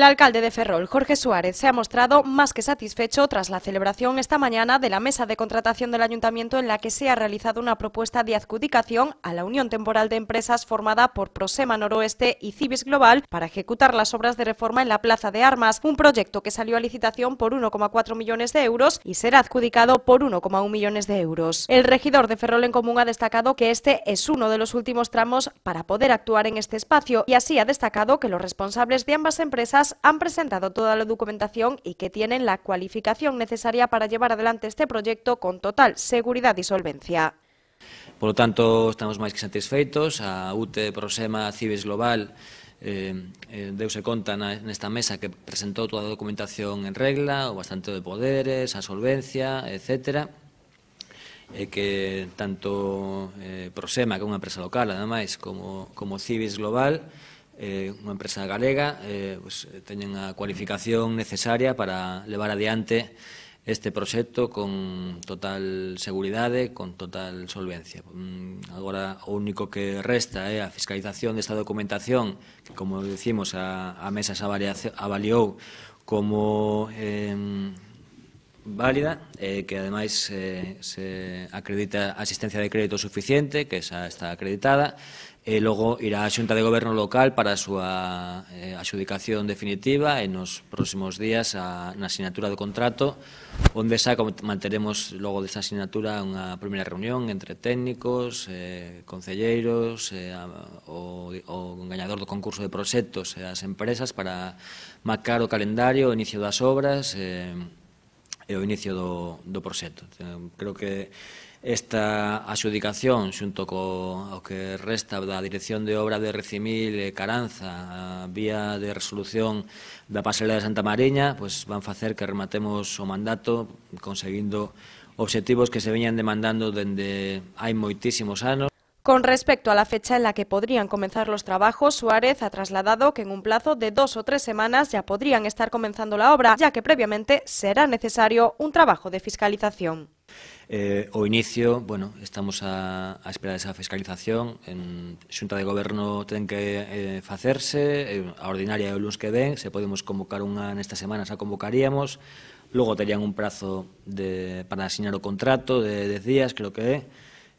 alcalde de Ferrol, Jorge Suárez, se ha mostrado más que satisfecho tras la celebración esta mañana de la mesa de contratación del ayuntamiento en la que se ha realizado una propuesta de adjudicación a la Unión Temporal de Empresas formada por Prosema Noroeste y Cibis Global para ejecutar las obras de reforma en la Plaza de Armas, un proyecto que salió a licitación por 1,4 millones de euros y será adjudicado por 1,1 millones de euros. El regidor de Ferrol en Común ha destacado que este es uno de los últimos tramos para poder actuar en este espacio y así ha destacado que los responsables de ambas empresas han presentado toda la documentación y que tienen la cualificación necesaria para llevar adelante este proyecto con total seguridad y solvencia. Por lo tanto, estamos máis que satisfeitos. A UTE, Prosema, Cibis Global deuse conta nesta mesa que presentou toda a documentación en regla, o bastante de poderes, a solvencia, etc. Que tanto Prosema, que é unha empresa local, ademais, como Cibis Global, unha empresa galega, teñen a cualificación necesaria para levar adiante este proxecto con total seguridade, con total solvencia. Agora, o único que resta é a fiscalización desta documentación que, como dicimos, a mesa se avaliou como válida, que ademais se acredita a asistencia de crédito suficiente, que xa está acreditada, e logo irá á Xunta de Goberno local para a súa adxudicación definitiva e nos próximos días na asinatura do contrato, onde xa manteremos logo desta asinatura unha primeira reunión entre técnicos, concelleiros, o gañador do concurso de proxectos e as empresas para marcar o calendario, o inicio das obras e o inicio do proxecto. Creo que esta adxudicación, xunto co que resta da Dirección de Obra de Recimil e Caranza, a vía de resolución da pasarela de Santa Mariña, van facer que rematemos o mandato conseguindo obxectivos que se veñan demandando dende hai moitísimos anos. Con respecto a la fecha en la que podrían comenzar los trabajos, Suárez ha trasladado que en un plazo de 2 o 3 semanas ya podrían estar comenzando la obra, ya que previamente será necesario un trabajo de fiscalización. O inicio, estamos a esperar esa fiscalización. En Xunta de Goberno ten que facerse, a ordinaria o luns que ven, se podemos convocar unha nesta semana, xa convocaríamos, logo terían un prazo para asinar o contrato de 10 días, creo que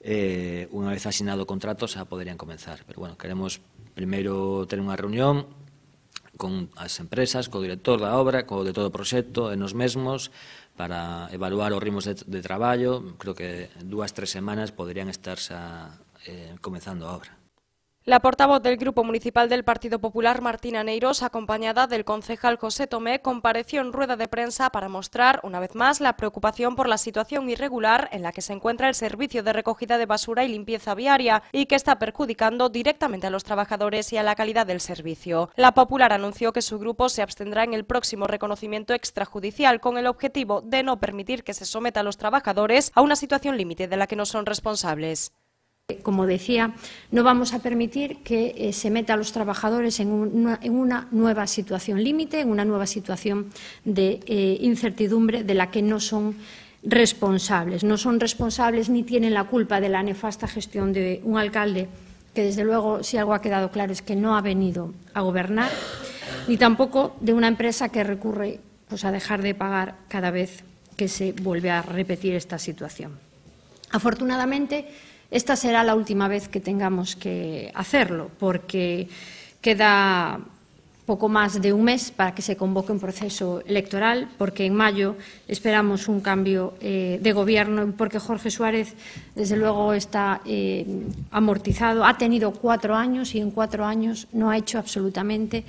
é, unha vez asinado o contrato xa poderían comenzar, pero queremos primeiro ter unha reunión con as empresas, co director da obra, co de todo o proxecto, e nos mesmos, para evaluar os ritmos de traballo. Creo que 2 a 3 semanas poderían estar xa comenzando a obra. La portavoz del Grupo Municipal del Partido Popular, Martina Neiros, acompañada del concejal José Tomé, compareció en rueda de prensa para mostrar, una vez más, la preocupación por la situación irregular en la que se encuentra el servicio de recogida de basura y limpieza viaria y que está perjudicando directamente a los trabajadores y a la calidad del servicio. La Popular anunció que su grupo se abstendrá en el próximo reconocimiento extrajudicial con el objetivo de no permitir que se someta a los trabajadores a una situación límite de la que no son responsables. Como decía, no vamos a permitir que se meta a los trabajadores en una nueva situación límite, en una nueva situación de incertidumbre de la que no son responsables. No son responsables ni tienen la culpa de la nefasta gestión de un alcalde que, desde luego, si algo ha quedado claro es que no ha venido a gobernar, ni tampoco de una empresa que recurre a dejar de pagar cada vez que se vuelve a repetir esta situación. Afortunadamente, esta será la última vez que tengamos que hacerlo, porque queda poco más de un mes para que se convoque un proceso electoral, porque en mayo esperamos un cambio de gobierno, porque Jorge Suárez, desde luego, está amortizado. Ha tenido 4 años y en 4 años no ha hecho absolutamente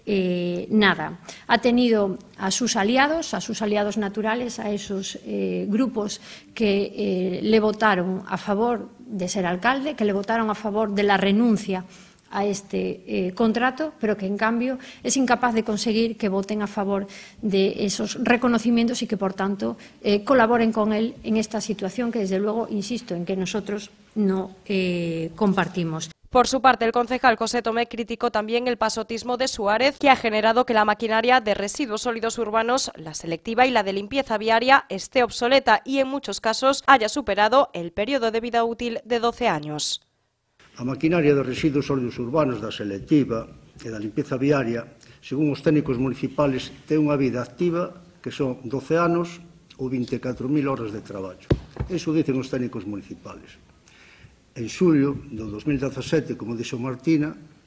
nada. Ha tenido a sus aliados naturales, a esos grupos que le votaron a favor de ser alcalde, que le votaron a favor de la renuncia a este contrato, pero que en cambio es incapaz de conseguir que voten a favor de esos reconocimientos y que, por tanto, colaboren con él en esta situación que, desde luego, insisto en que nosotros no compartimos. Por su parte, el concejal José Tomé criticó también el pasotismo de Suárez, que ha generado que la maquinaria de residuos sólidos urbanos, la selectiva y la de limpieza viaria, esté obsoleta y en muchos casos haya superado el periodo de vida útil de 12 años. A maquinaria de residuos sólidos urbanos da selectiva e da limpieza viaria, según os técnicos municipales, ten unha vida activa que son 12 anos ou 24.000 horas de traballo. Iso dicen os técnicos municipales. En xulio do 2017, como dixo Martina,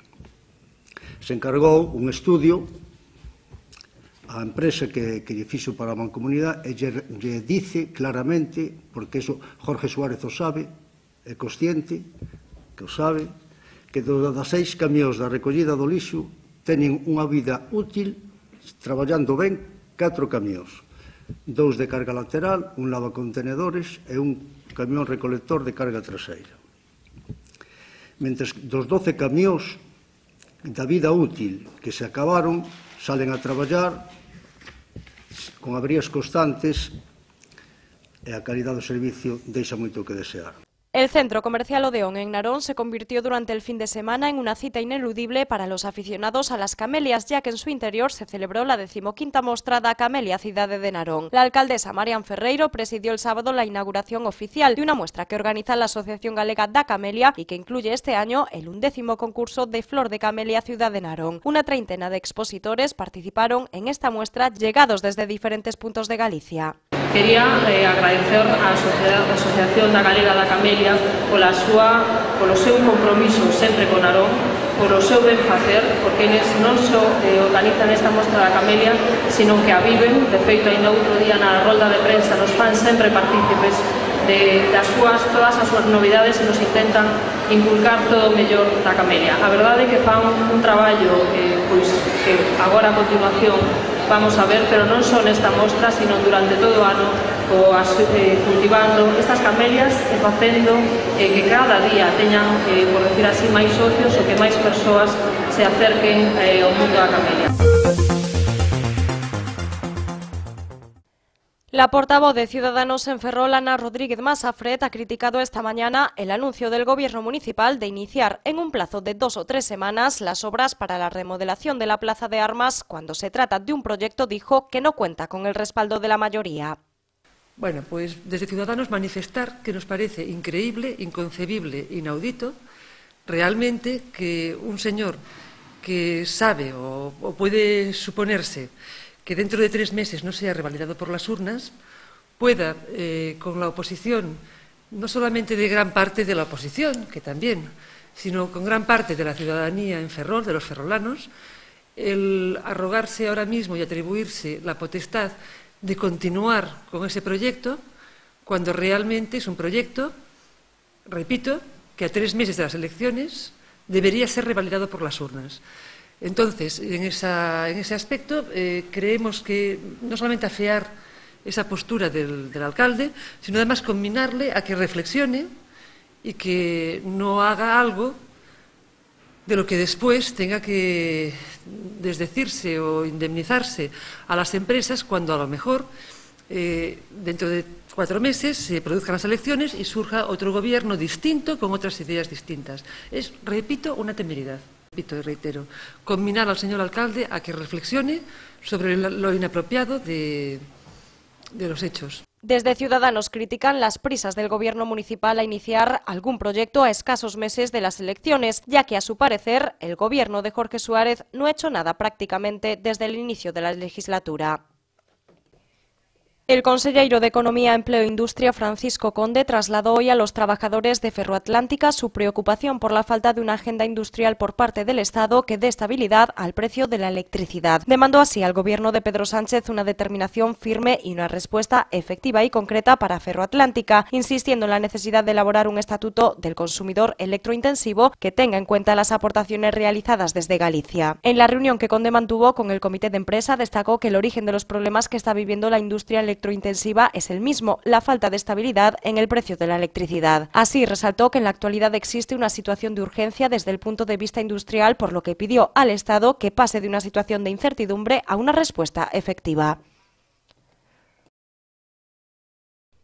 se encargou un estudio a empresa que lle fixo para a Mancomunidade e lle dice claramente, porque iso Jorge Suárez o sabe, é consciente que o sabe, que das 6 camións da recollida do lixo teñen unha vida útil, traballando ben, 4 camións. 2 de carga lateral, un lavacontenedores e un camión recolector de carga traseira. Mentres dos 12 camións da vida útil que se acabaron, salen a traballar con averías constantes e a calidade do servicio deixa moito que desear. El centro comercial Odeón en Narón se convirtió durante el fin de semana en una cita ineludible para los aficionados a las camelias, ya que en su interior se celebró la 15ª mostrada Camelia Cidade de Narón. La alcaldesa Marian Ferreiro presidió el sábado la inauguración oficial de una muestra que organiza la Asociación Galega da Camelia y que incluye este año el 11º concurso de Flor de Camelia Ciudad de Narón. Una treintena de expositores participaron en esta muestra llegados desde diferentes puntos de Galicia. Quería agradecer á Asociación da Galega da Camelia polo seu compromiso sempre con Narón, polo seu ben facer, porque eles non só organizan esta mostra da Camelia, sino que a viven. De feito, ainda outro día na rolda de prensa nos fan sempre partícipes todas as súas novidades e nos intentan inculcar todo o mellor da Camelia. A verdade é que fan un traballo que agora a continuación vamos a ver, pero non só nesta mostra, sino durante todo o ano cultivando estas camelias e facendo que cada día teñan, por decir así, máis socios ou que máis persoas se acerquen ao mundo da camelia. La portavoz de Ciudadanos en Ferrol, Ana Rodríguez Masafret, ha criticado esta mañana el anuncio del Gobierno municipal de iniciar en un plazo de 2 o 3 semanas las obras para la remodelación de la Plaza de Armas cuando se trata de un proyecto, dijo, que no cuenta con el respaldo de la mayoría. Bueno, pues desde Ciudadanos manifestar que nos parece increíble, inconcebible, inaudito, realmente que un señor que sabe o puede suponerse que dentro de 3 meses no sea revalidado por las urnas, pueda, con la oposición, no solamente de gran parte de la oposición, que también, sino con gran parte de la ciudadanía en Ferrol, de los ferrolanos, el arrogarse ahora mismo y atribuirse la potestad de continuar con ese proyecto, cuando realmente es un proyecto, repito, que a 3 meses de las elecciones debería ser revalidado por las urnas. Entonces, en ese aspecto, creemos que no solamente afear esa postura del alcalde, sino además combinarle a que reflexione y que no haga algo de lo que después tenga que desdecirse o indemnizarse a las empresas cuando a lo mejor dentro de 4 meses se produzcan las elecciones y surja otro gobierno distinto con otras ideas distintas. Es, repito, una temeridad. Repito y reitero, combinar al señor alcalde a que reflexione sobre lo inapropiado de los hechos. Desde Ciudadanos critican las prisas del Gobierno municipal a iniciar algún proyecto a escasos meses de las elecciones, ya que a su parecer el Gobierno de Jorge Suárez no ha hecho nada prácticamente desde el inicio de la legislatura. El consellero de Economía, Empleo e Industria, Francisco Conde, trasladó hoy a los trabajadores de Ferroatlántica su preocupación por la falta de una agenda industrial por parte del Estado que dé estabilidad al precio de la electricidad. Demandó así al Gobierno de Pedro Sánchez una determinación firme y una respuesta efectiva y concreta para Ferroatlántica, insistiendo en la necesidad de elaborar un estatuto del consumidor electrointensivo que tenga en cuenta las aportaciones realizadas desde Galicia. En la reunión que Conde mantuvo con el comité de empresa, destacó que el origen de los problemas que está viviendo la industria electrointensiva es el mismo, la falta de estabilidad en el precio de la electricidad. Así, resaltó que en la actualidad existe una situación de urgencia desde el punto de vista industrial, por lo que pidió al Estado que pase de una situación de incertidumbre a una respuesta efectiva.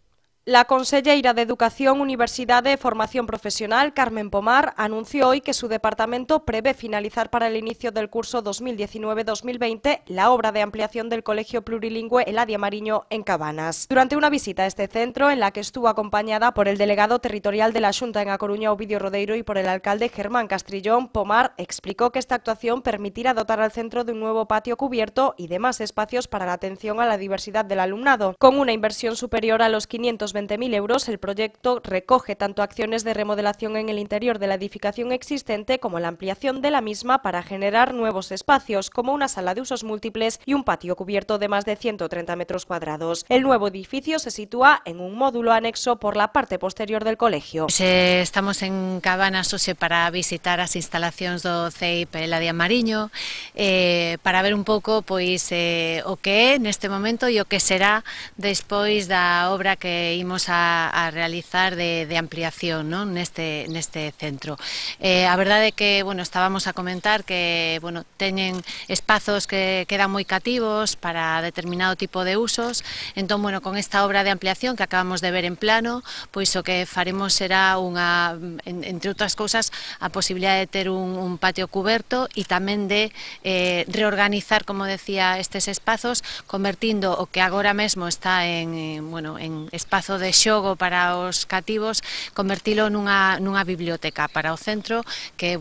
La conselleira de Educación, Universidade e Formación Profesional, Carmen Pomar, anunció hoy que su departamento prevé finalizar para el inicio del curso 2019-2020 la obra de ampliación del Colegio Plurilingüe Eladia Mariño en Cabanas. Durante una visita a este centro, en la que estuvo acompañada por el delegado territorial de la Xunta en A Coruña, Ovidio Rodeiro, y por el alcalde Germán Castrillón, Pomar explicó que esta actuación permitirá dotar al centro de un nuevo patio cubierto y de más espacios para la atención a la diversidad del alumnado. Con una inversión superior a los 520.000 euros, el proyecto recoge tanto acciones de remodelación en el interior de la edificación existente como la ampliación de la misma para generar nuevos espacios, como una sala de usos múltiples y un patio cubierto de más de 130 metros cuadrados. El nuevo edificio se sitúa en un módulo anexo por la parte posterior del colegio. Estamos en Cabanas hoxe para visitar as instalacións do CEIP Eladia Mariño, para ver un pouco pois o que é neste momento e o que será despois da obra que imos a realizar de ampliación, non? neste centro. A verdade é que, estábamos a comentar que, teñen espazos que quedan moi cativos para determinado tipo de usos, entón, con esta obra de ampliación que acabamos de ver en plano, pois o que faremos será entre outras cousas, a posibilidade de ter un patio cuberto e tamén de reorganizar, como decía, estes espazos, convertindo o que agora mesmo está en espazo de xogo para os cativos, convertilo nunha biblioteca para o centro, que é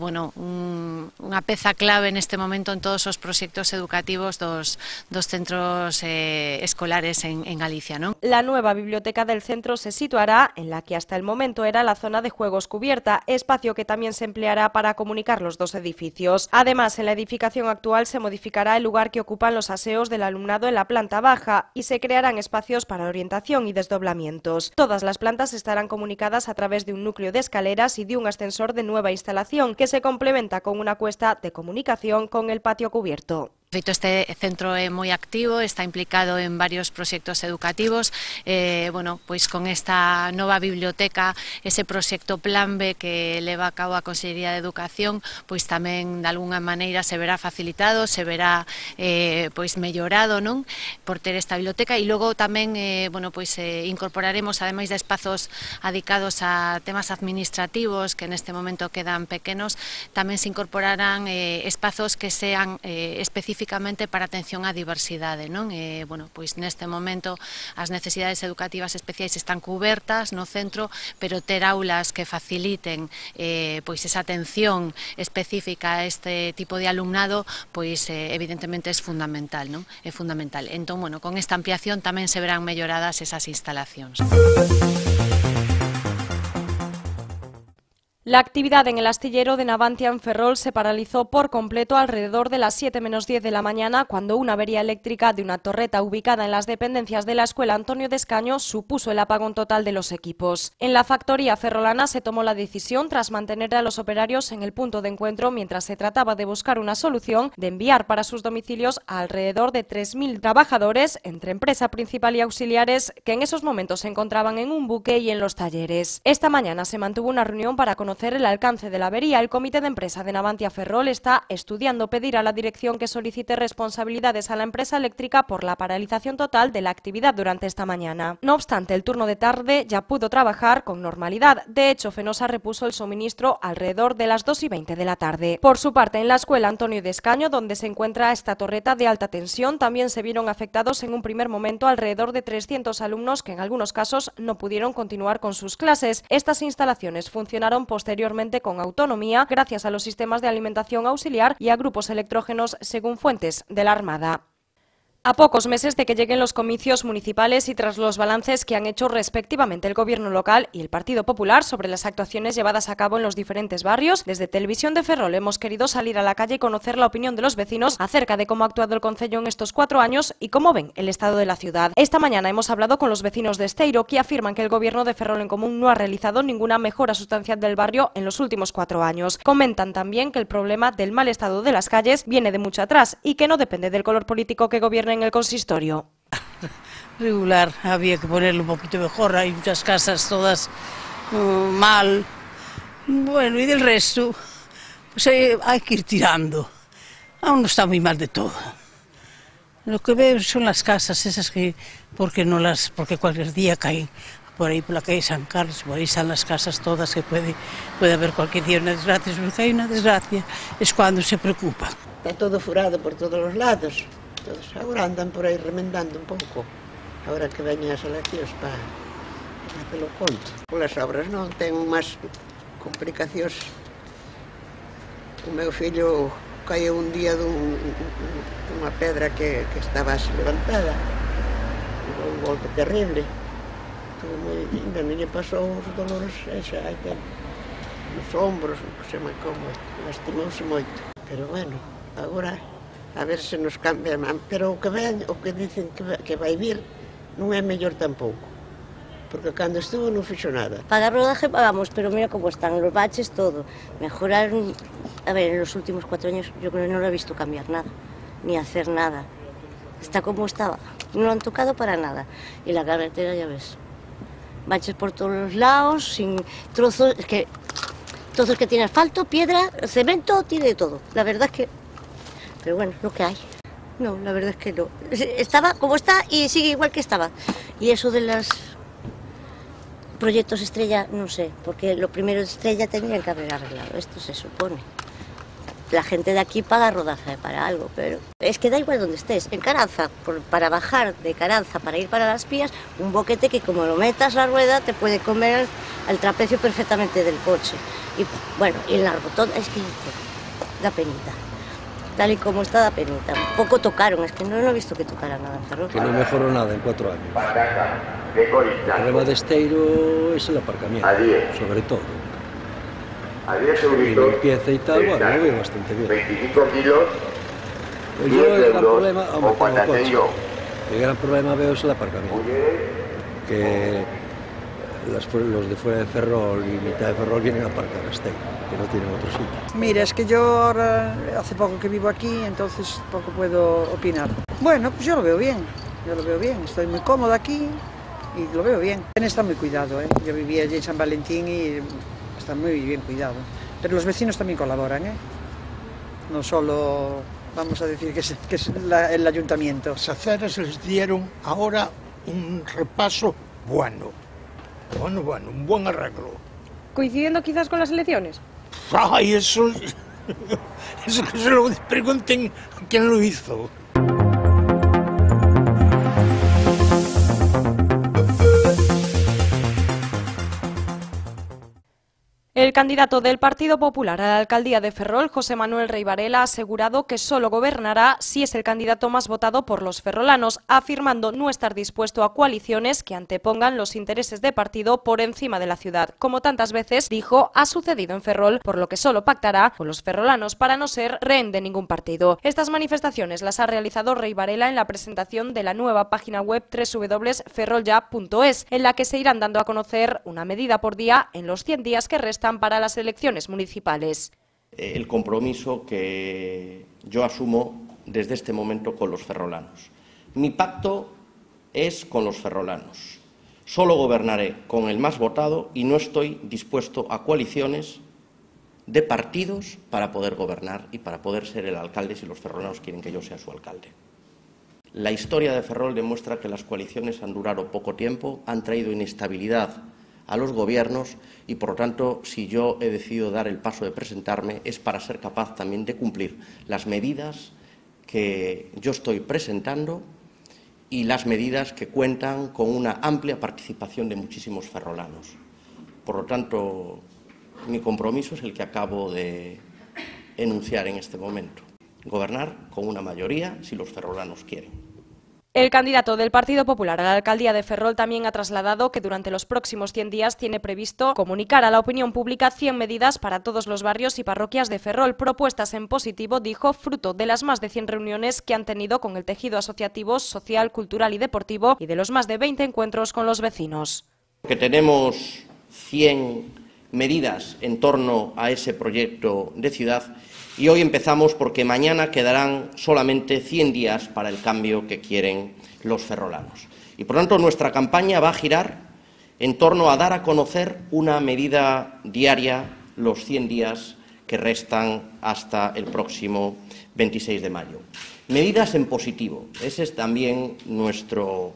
unha peza clave neste momento en todos os proxectos educativos dos centros escolares en Galicia, ¿no? La nueva biblioteca del centro se situará en la que hasta el momento era la zona de juegos cubierta, espacio que también se empleará para comunicar los dos edificios. Además, en la edificación actual se modificará el lugar que ocupan los aseos del alumnado en la planta baja y se crearán espacios para orientación y desdoblamientos. Todas las plantas estarán comunicadas a través de un núcleo de escaleras y de un ascensor de nueva instalación que se complementa con una cuesta de comunicación con el patio cubierto. De feito, este centro é moi activo, está implicado en varios proxectos educativos, pois con esta nova biblioteca, ese proxecto Plan B que leva a cabo a Consellería de Educación, pois tamén de alguna maneira se verá facilitado, se verá pois mellorado, non? Por ter esta biblioteca, e logo tamén incorporaremos, ademais de espazos adicados a temas administrativos que neste momento quedan pequenos, tamén se incorporarán espazos que sean específicos para atención á diversidade, non? Pois neste momento as necesidades educativas especiais están cubertas no centro, pero ter aulas que faciliten pois esa atención específica a este tipo de alumnado, pois evidentemente é fundamental, non? É fundamental. Entón, con esta ampliación tamén se verán melloradas esas instalacións. La actividad en el astillero de Navantia en Ferrol se paralizó por completo alrededor de las 7:10 de la mañana cuando una avería eléctrica de una torreta ubicada en las dependencias de la Escuela Antonio de Escaño supuso el apagón total de los equipos. En la factoría ferrolana se tomó la decisión, tras mantener a los operarios en el punto de encuentro mientras se trataba de buscar una solución, de enviar para sus domicilios a alrededor de 3.000 trabajadores, entre empresa principal y auxiliares, que en esos momentos se encontraban en un buque y en los talleres. Esta mañana se mantuvo una reunión para conocer el alcance de la avería. El comité de empresa de Navantia Ferrol está estudiando pedir a la dirección que solicite responsabilidades a la empresa eléctrica por la paralización total de la actividad durante esta mañana. No obstante, el turno de tarde ya pudo trabajar con normalidad. De hecho, Fenosa repuso el suministro alrededor de las 2:20 de la tarde. Por su parte, en la Escuela Antonio de Escaño, donde se encuentra esta torreta de alta tensión, también se vieron afectados en un primer momento alrededor de 300 alumnos que en algunos casos no pudieron continuar con sus clases. Estas instalaciones funcionaron posteriormente con autonomía gracias a los sistemas de alimentación auxiliar y a grupos electrógenos según fuentes de la Armada. A pocos meses de que lleguen los comicios municipales y tras los balances que han hecho respectivamente el Gobierno local y el Partido Popular sobre las actuaciones llevadas a cabo en los diferentes barrios, desde Televisión de Ferrol hemos querido salir a la calle y conocer la opinión de los vecinos acerca de cómo ha actuado el concello en estos 4 años y cómo ven el estado de la ciudad. Esta mañana hemos hablado con los vecinos de Esteiro, que afirman que el Gobierno de Ferrol en Común no ha realizado ninguna mejora sustancial del barrio en los últimos 4 años. Comentan también que el problema del mal estado de las calles viene de mucho atrás y que no depende del color político que gobierne en el consistorio. Regular, había que ponerlo un poquito mejor, hay muchas casas todas mal, bueno, y del resto, pues hay que ir tirando, aún no está muy mal de todo. Lo que veo son las casas esas que, porque cualquier día caen por ahí por la calle San Carlos, por ahí están las casas todas que puede haber cualquier día una desgracia. Si hay una desgracia es cuando se preocupan. Está todo furado por todos los lados. Todos agora andan por aí remendando un pouco. Agora que veñen as eleccións para facelo conto. Polas obras non ten máis complicacións. O meu fillo caeu un día dunha pedra que estaba así levantada. Un golpe terrible. Tuvo moi linda, non lle pasou os dolores xa hai tempo. Nos ombros, non sei máis como, lastimouse moito. Pero bueno, agora a ver se nos cambia, pero o que dicen que vai vir non é mellor tampouco, porque cando estuvo non fixo nada. Para rodaje pagamos, pero mira como están los baches, todo. Mejoraron, a ver, en los últimos 4 años yo creo que no lo he visto cambiar nada, ni hacer nada. Está como estaba, no lo han tocado para nada. Y la carretera ya ves, baches por todos los lados, sin trozos, trozos que tiene asfalto, piedra, cemento, tiene de todo. La verdad es que... Pero bueno, lo que hay. No, la verdad es que no. Estaba como está y sigue igual que estaba. Y eso de los proyectos estrella, no sé, porque lo primero de estrella tenían que haber arreglado. Esto se supone. La gente de aquí paga rodaje para algo, pero es que da igual donde estés. En Caranza, para bajar de Caranza, para ir para Las Pías, un boquete que como lo metas la rueda te puede comer al trapecio perfectamente del coche. Y bueno, y en la rotonda es que da penita. Tal y como está, da penita. Poco tocaron, es que no he visto que tocaran nada en Ferrol. Que no mejoró nada en 4 años. El problema de Esteiro es el aparcamiento, sobre todo. Y limpieza y tal, bueno, lo veo bastante bien. 25 kilos, Yo el gran problema, el gran problema veo es el aparcamiento. Que los de fuera de Ferrol y mitad de Ferrol vienen a aparcar a Esteiro, que no tienen otro sitio. Mira, es que yo ahora, hace poco que vivo aquí, entonces poco puedo opinar. Bueno, pues yo lo veo bien, estoy muy cómoda aquí y lo veo bien. Está muy cuidado, ¿eh? Yo vivía allí en San Valentín y está muy bien cuidado. Pero los vecinos también colaboran, ¿eh? No solo, vamos a decir, que es el ayuntamiento. Las aceras les dieron ahora un repaso bueno, un buen arreglo. ¿Coincidiendo quizás con las elecciones? Ay, eso que se lo pregunten a quién lo hizo. El candidato del Partido Popular a la alcaldía de Ferrol, José Manuel Rey Varela, ha asegurado que solo gobernará si es el candidato más votado por los ferrolanos, afirmando no estar dispuesto a coaliciones que antepongan los intereses de partido por encima de la ciudad. Como tantas veces, dijo, ha sucedido en Ferrol, por lo que solo pactará con los ferrolanos para no ser rehén de ningún partido. Estas manifestaciones las ha realizado Rey Varela en la presentación de la nueva página web www.ferrolya.es, en la que se irán dando a conocer una medida por día en los 100 días que restan para las elecciones municipales. El compromiso que yo asumo desde este momento con los ferrolanos. Mi pacto es con los ferrolanos. Solo gobernaré con el más votado y no estoy dispuesto a coaliciones de partidos para poder gobernar y para poder ser el alcalde si los ferrolanos quieren que yo sea su alcalde. La historia de Ferrol demuestra que las coaliciones han durado poco tiempo, han traído inestabilidad a los gobiernos y, por lo tanto, si yo he decidido dar el paso de presentarme es para ser capaz también de cumplir las medidas que yo estoy presentando y las medidas que cuentan con una amplia participación de muchísimos ferrolanos. Por lo tanto, mi compromiso es el que acabo de enunciar en este momento. Gobernar con una mayoría si los ferrolanos quieren. El candidato del Partido Popular a la alcaldía de Ferrol también ha trasladado que durante los próximos 100 días tiene previsto comunicar a la opinión pública 100 medidas para todos los barrios y parroquias de Ferrol, propuestas en positivo, dijo, fruto de las más de 100 reuniones que han tenido con el tejido asociativo, social, cultural y deportivo y de los más de 20 encuentros con los vecinos. Que tenemos 100 medidas en torno a ese proyecto de ciudad. Y hoy empezamos porque mañana quedarán solamente 100 días para el cambio que quieren los ferrolanos. Y por tanto nuestra campaña va a girar en torno a dar a conocer una medida diaria los 100 días que restan hasta el próximo 26 de mayo. Medidas en positivo, ese es también nuestro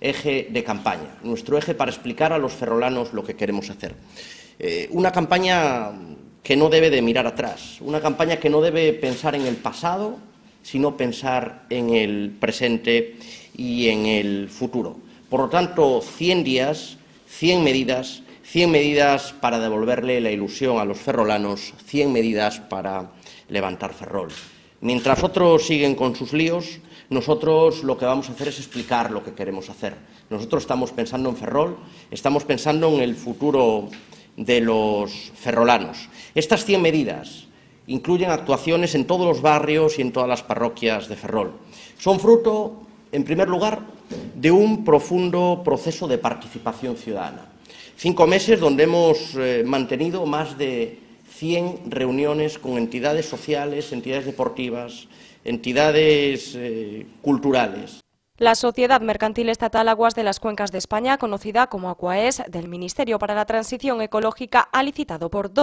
eje de campaña, nuestro eje para explicar a los ferrolanos lo que queremos hacer. Una campaña que no debe de mirar atrás, una campaña que no debe pensar en el pasado, sino pensar en el presente y en el futuro. Por lo tanto, 100 días, 100 medidas para devolverle la ilusión a los ferrolanos, 100 medidas para levantar Ferrol. Mientras otros siguen con sus líos, nosotros lo que vamos a hacer es explicar lo que queremos hacer. Nosotros estamos pensando en Ferrol, estamos pensando en el futuro de los ferrolanos. Estas 100 medidas incluyen actuaciones en todos los barrios y en todas las parroquias de Ferrol. Son fruto, en primer lugar, de un profundo proceso de participación ciudadana. 5 meses donde hemos mantenido más de 100 reuniones con entidades sociales, entidades deportivas, entidades culturales. La Sociedad Mercantil Estatal Aguas de las Cuencas de España, conocida como Aquaes, del Ministerio para la Transición Ecológica, ha licitado por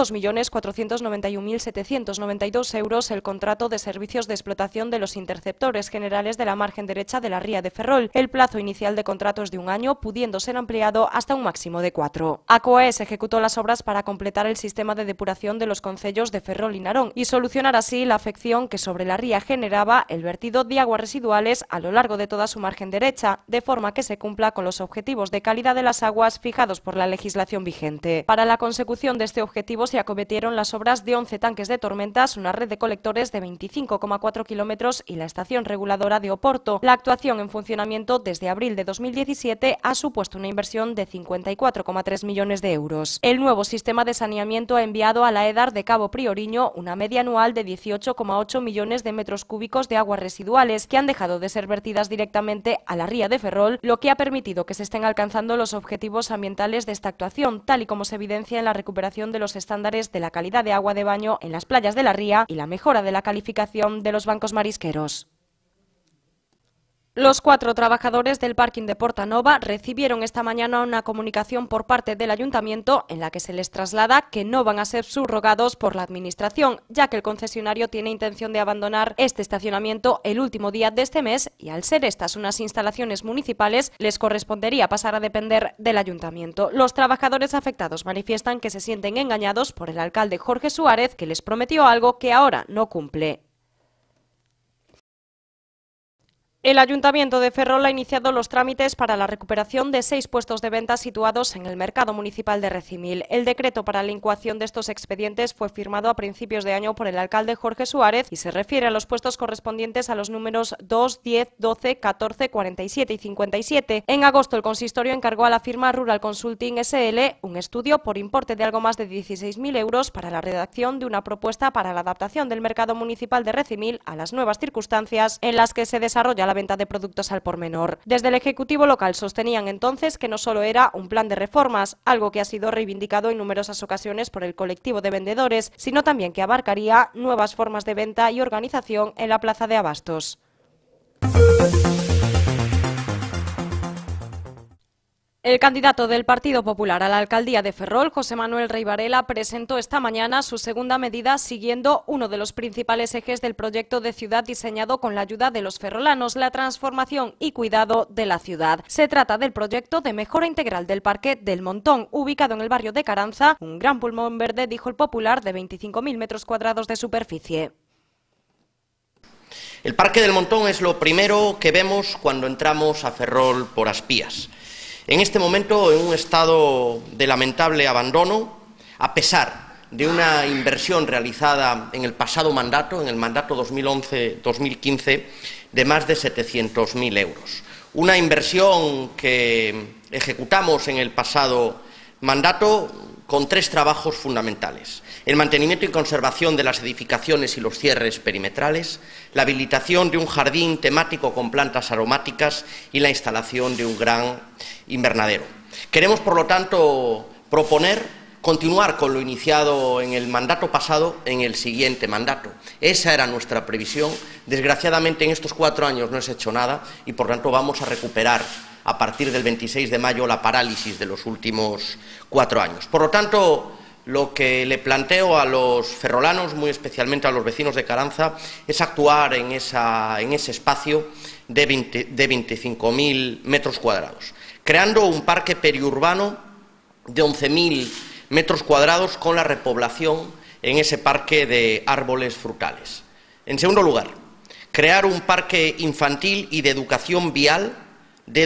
2.491.792 euros el contrato de servicios de explotación de los interceptores generales de la margen derecha de la ría de Ferrol. El plazo inicial de contrato es de 1 año, pudiendo ser ampliado hasta un máximo de 4. Aquaes ejecutó las obras para completar el sistema de depuración de los concellos de Ferrol y Narón y solucionar así la afección que sobre la ría generaba el vertido de aguas residuales a lo largo de toda su margen derecha, de forma que se cumpla con los objetivos de calidad de las aguas fijados por la legislación vigente. Para la consecución de este objetivo se acometieron las obras de 11 tanques de tormentas, una red de colectores de 25,4 kilómetros y la estación reguladora de Oporto. La actuación en funcionamiento desde abril de 2017 ha supuesto una inversión de 54,3 millones de euros. El nuevo sistema de saneamiento ha enviado a la EDAR de Cabo Prioriño una media anual de 18,8 millones de metros cúbicos de aguas residuales que han dejado de ser vertidas directamente a la ría de Ferrol, lo que ha permitido que se estén alcanzando los objetivos ambientales de esta actuación, tal y como se evidencia en la recuperación de los estándares de la calidad de agua de baño en las playas de la ría y la mejora de la calificación de los bancos marisqueros. Los 4 trabajadores del parking de Portanova recibieron esta mañana una comunicación por parte del Ayuntamiento en la que se les traslada que no van a ser subrogados por la Administración, ya que el concesionario tiene intención de abandonar este estacionamiento el último día de este mes y al ser estas unas instalaciones municipales les correspondería pasar a depender del Ayuntamiento. Los trabajadores afectados manifiestan que se sienten engañados por el alcalde Jorge Suárez, que les prometió algo que ahora no cumple. El Ayuntamiento de Ferrol ha iniciado los trámites para la recuperación de 6 puestos de venta situados en el mercado municipal de Recimil. El decreto para la incoación de estos expedientes fue firmado a principios de año por el alcalde Jorge Suárez y se refiere a los puestos correspondientes a los números 2, 10, 12, 14, 47 y 57. En agosto el consistorio encargó a la firma Rural Consulting SL un estudio por importe de algo más de 16.000 euros para la redacción de una propuesta para la adaptación del mercado municipal de Recimil a las nuevas circunstancias en las que se desarrolla la venta de productos al por menor. Desde el Ejecutivo local sostenían entonces que no solo era un plan de reformas, algo que ha sido reivindicado en numerosas ocasiones por el colectivo de vendedores, sino también que abarcaría nuevas formas de venta y organización en la plaza de abastos. El candidato del Partido Popular a la alcaldía de Ferrol, José Manuel Rey Varela, presentó esta mañana su segunda medida siguiendo uno de los principales ejes del proyecto de ciudad diseñado con la ayuda de los ferrolanos, la transformación y cuidado de la ciudad. Se trata del proyecto de mejora integral del Parque del Montón, ubicado en el barrio de Caranza, un gran pulmón verde, dijo el Popular, de 25.000 metros cuadrados de superficie. El Parque del Montón es lo primero que vemos cuando entramos a Ferrol por Aspías. En este momento, en un estado de lamentable abandono, a pesar de una inversión realizada en el pasado mandato, en el mandato 2011-2015, de más de 700.000 euros. Una inversión que ejecutamos en el pasado mandato con 3 trabajos fundamentales: el mantenimiento y conservación de las edificaciones y los cierres perimetrales, la habilitación de un jardín temático con plantas aromáticas y la instalación de un gran invernadero. Queremos, por lo tanto, continuar con lo iniciado en el mandato pasado en el siguiente mandato. Esa era nuestra previsión. Desgraciadamente, en estos 4 años no se ha hecho nada y, por tanto, vamos a recuperar a partir del 26 de mayo la parálisis de los últimos 4 años. Por lo tanto, lo que le planteo a los ferrolanos, muy especialmente a los vecinos de Caranza, es actuar en ese espacio de 25.000 metros cuadrados, creando un parque periurbano de 11.000 metros cuadrados con la repoblación en ese parque de árboles frutales. En segundo lugar, crear un parque infantil y de educación vial de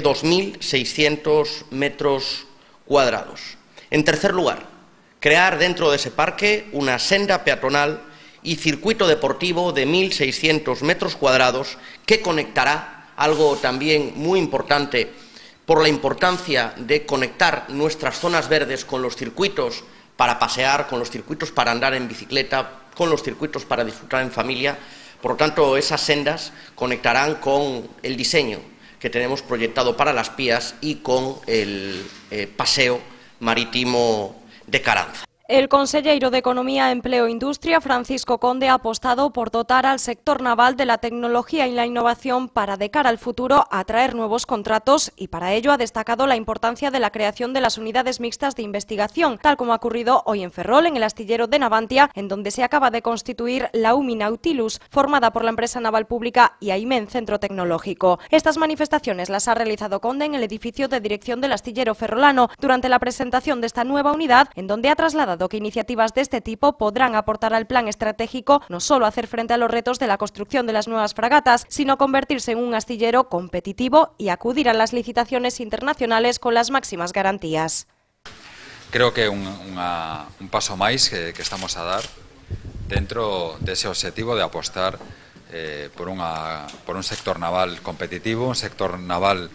2.600 metros cuadrados. En tercer lugar, crear dentro de ese parque una senda peatonal y circuito deportivo de 1.600 metros cuadrados que conectará, algo también muy importante por la importancia de conectar nuestras zonas verdes con los circuitos para pasear, con los circuitos para andar en bicicleta, con los circuitos para disfrutar en familia. Por lo tanto, esas sendas conectarán con el diseño que tenemos proyectado para Las Pías y con el paseo marítimo de Caranza. El conselleiro de Economía, Empleo e Industria, Francisco Conde, ha apostado por dotar al sector naval de la tecnología y la innovación para, de cara al futuro, atraer nuevos contratos y para ello ha destacado la importancia de la creación de las unidades mixtas de investigación, tal como ha ocurrido hoy en Ferrol, en el astillero de Navantia, en donde se acaba de constituir la UMI Nautilus, formada por la empresa naval pública y AIMEN Centro Tecnológico. Estas manifestaciones las ha realizado Conde en el edificio de dirección del astillero ferrolano durante la presentación de esta nueva unidad, en donde ha trasladado que iniciativas de este tipo podrán aportar al plan estratégico no solo hacer frente a los retos de la construcción de las nuevas fragatas, sino convertirse en un astillero competitivo y acudir a las licitaciones internacionales con las máximas garantías. Creo que un paso máis que estamos a dar dentro dese objetivo de apostar por un sector naval competitivo, un sector naval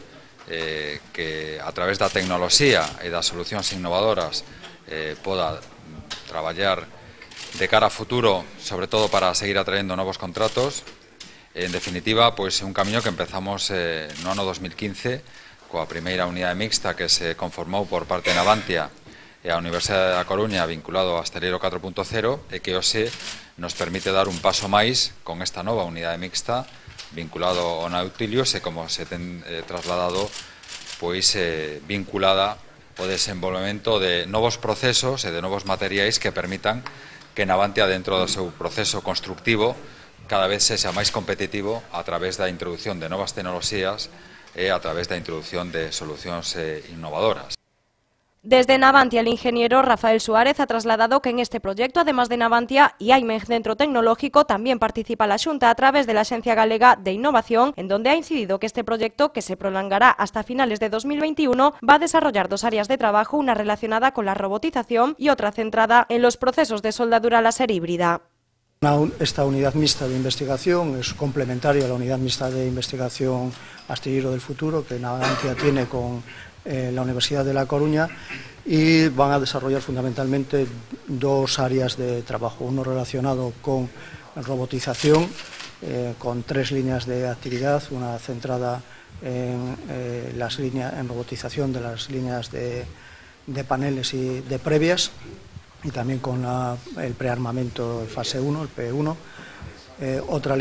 que a través da tecnoloxía e das solucións innovadoras poda traballar de cara a futuro, sobre todo para seguir atraendo novos contratos. En definitiva, pois é un camiño que empezamos no ano 2015 coa primeira unidade mixta que se conformou por parte de Navantia e a Universidade da Coruña vinculado ao Astillero 4.0 e que hoxe nos permite dar un paso máis con esta nova unidade mixta vinculado ao Nautilus e como se ten trasladado pois vinculada o desenvolvemento de novos procesos e de novos materiais que permitan que Navantia, dentro do seu proceso constructivo, cada vez sexa máis competitivo a través da introducción de novas tecnoloxías e a través da introducción de solucións innovadoras. Desde Navantia, el ingeniero Rafael Suárez ha trasladado que en este proyecto, además de Navantia y AIMEN Centro Tecnológico, también participa la Xunta a través de la Axencia Galega de Innovación, en donde ha incidido que este proyecto, que se prolongará hasta finales de 2021, va a desarrollar dos áreas de trabajo, una relacionada con la robotización y otra centrada en los procesos de soldadura láser híbrida. Esta unidad mixta de investigación es complementaria a la unidad mixta de investigación Astillero del Futuro que Navantia tiene con la Universidad de La Coruña y van a desarrollar fundamentalmente dos áreas de trabajo, uno relacionado con robotización, con 3 líneas de actividad, una centrada en robotización de las líneas de paneles y de previas y también con el prearmamento fase 1, el P1, otra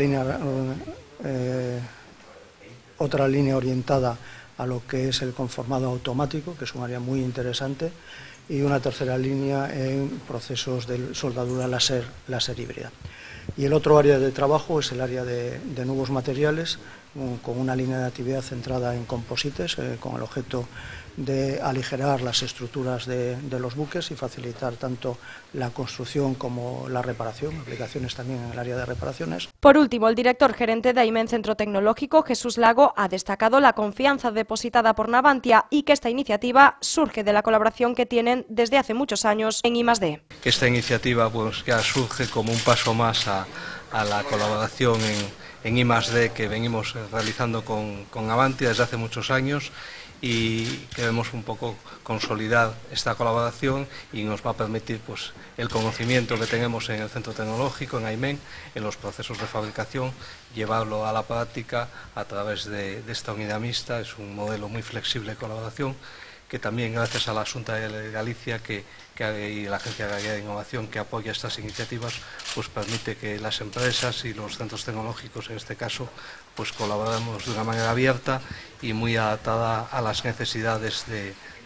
línea orientada a lo que es el conformado automático, que es un área muy interesante, y una tercera línea en procesos de soldadura láser híbrida. Y el otro área de trabajo es el área de nuevos materiales, con una línea de actividad centrada en composites, con el objeto de aligerar las estructuras de los buques y facilitar tanto la construcción como la reparación, aplicaciones también en el área de reparaciones. Por último, el director gerente de AIMEN Centro Tecnológico, Jesús Lago, ha destacado la confianza depositada por Navantia y que esta iniciativa surge de la colaboración que tienen desde hace muchos años en I+D. Esta iniciativa pues, ya surge como un paso más a la colaboración en I+D que venimos realizando con Navantia desde hace muchos años y queremos un poco consolidar esta colaboración y nos va a permitir pues, el conocimiento que tenemos en el Centro Tecnológico, en AIMEN, en los procesos de fabricación, llevarlo a la práctica a través de esta unidad mixta. Es un modelo muy flexible de colaboración que también gracias a la Xunta de Galicia y la Agencia Galega de Innovación que apoya estas iniciativas, pues permite que las empresas y los centros tecnológicos, en este caso, pues colaboremos de una manera abierta y muy adaptada a las necesidades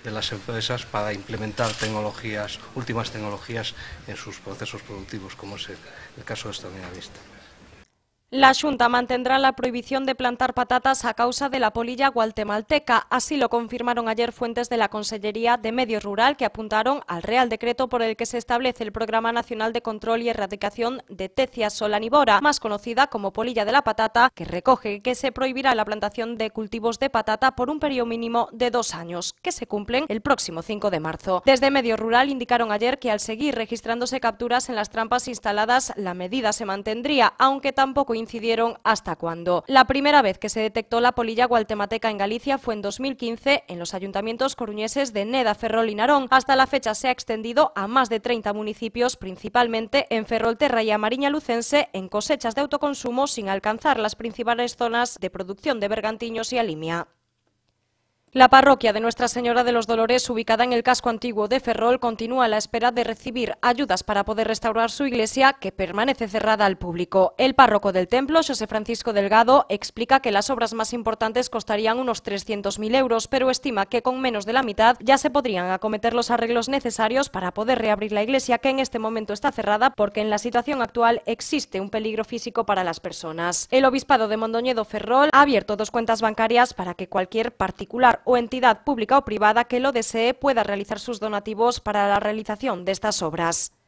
de las empresas para implementar tecnologías, últimas tecnologías en sus procesos productivos, como es el caso de esta unidad mixta. La Xunta mantendrá la prohibición de plantar patatas a causa de la polilla guatemalteca. Así lo confirmaron ayer fuentes de la Consellería de Medio Rural, que apuntaron al Real Decreto por el que se establece el Programa Nacional de Control y Erradicación de Tecia solanívora, más conocida como polilla de la patata, que recoge que se prohibirá la plantación de cultivos de patata por un periodo mínimo de 2 años, que se cumplen el próximo 5 de marzo. Desde Medio Rural indicaron ayer que al seguir registrándose capturas en las trampas instaladas, la medida se mantendría, aunque tampoco incidieron hasta cuándo. La primera vez que se detectó la polilla guatemalteca en Galicia fue en 2015 en los ayuntamientos coruñeses de Neda, Ferrol y Narón. Hasta la fecha se ha extendido a más de 30 municipios, principalmente en Ferrolterra y a Mariña Lucense, en cosechas de autoconsumo sin alcanzar las principales zonas de producción de bergantiños y alimia. La parroquia de Nuestra Señora de los Dolores, ubicada en el casco antiguo de Ferrol, continúa a la espera de recibir ayudas para poder restaurar su iglesia, que permanece cerrada al público. El párroco del templo, José Francisco Delgado, explica que las obras más importantes costarían unos 300.000 euros, pero estima que con menos de la mitad ya se podrían acometer los arreglos necesarios para poder reabrir la iglesia, que en este momento está cerrada porque en la situación actual existe un peligro físico para las personas. El Obispado de Mondoñedo Ferrol ha abierto 2 cuentas bancarias para que cualquier particular o entidad pública o privada que lo desee pueda realizar sus donativos para la realización de estas obras.